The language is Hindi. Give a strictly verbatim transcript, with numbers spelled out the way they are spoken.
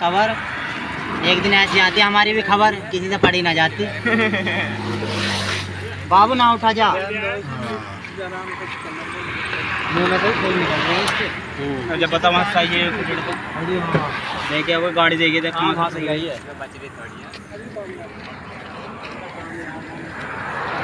खबर। एक दिन ऐसी आती है हमारी भी खबर, किसी से पड़ी ना जाती। बाबू ना उठा जा, मुँह में तो फूल निकल रहे हैं इसके। जब पता वहाँ सही है कुछ तो देखिए कोई गाड़ी देखिए देख कहाँ सही आई है।